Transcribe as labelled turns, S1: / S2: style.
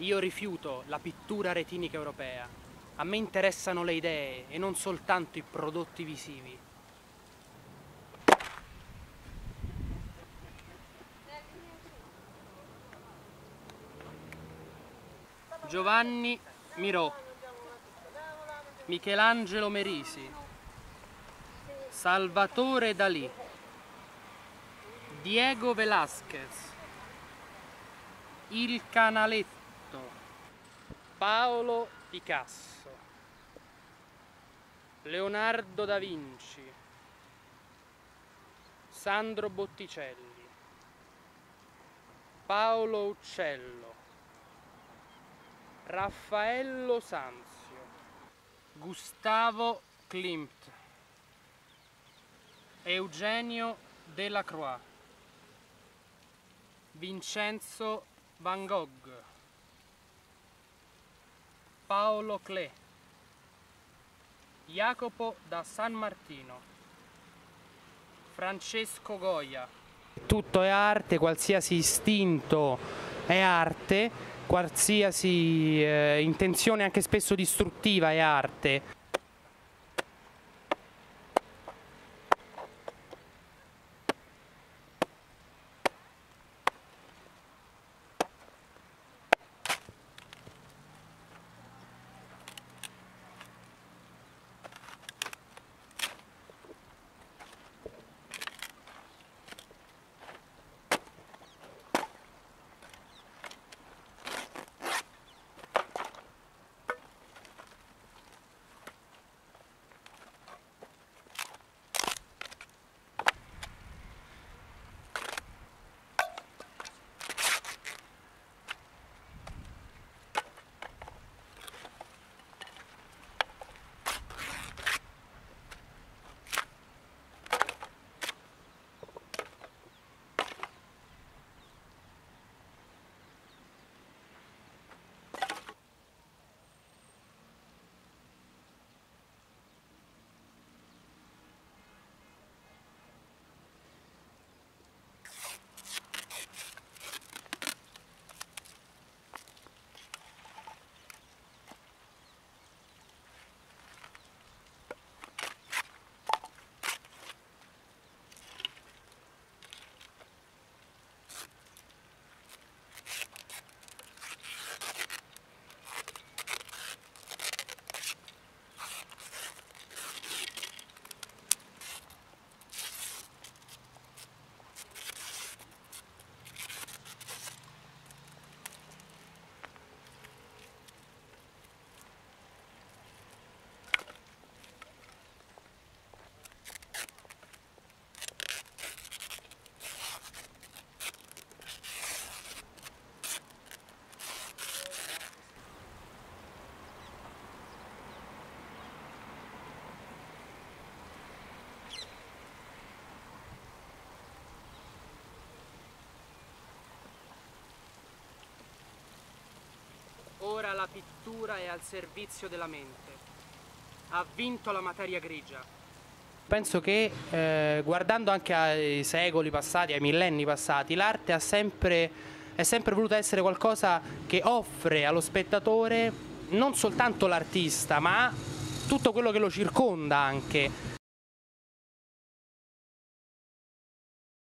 S1: Io rifiuto la pittura retinica europea. A me interessano le idee e non soltanto i prodotti visivi. Giovanni Miró, Michelangelo Merisi, Salvatore Dalì, Diego Velázquez, Il Canaletto, Paolo Picasso, Leonardo da Vinci, Sandro Botticelli, Paolo Uccello, Raffaello Sanzio, Gustavo Klimt, Eugenio Delacroix, Vincenzo Van Gogh, Paolo Klee, Jacopo da San Martino, Francesco Goya. Tutto è arte, qualsiasi istinto è arte, qualsiasi intenzione anche spesso distruttiva è arte. Ora la pittura è al servizio della mente. Ha vinto la materia grigia. Penso che guardando anche ai secoli passati, ai millenni passati, l'arte è sempre voluta essere qualcosa che offre allo spettatore non soltanto l'artista, ma tutto quello che lo circonda anche.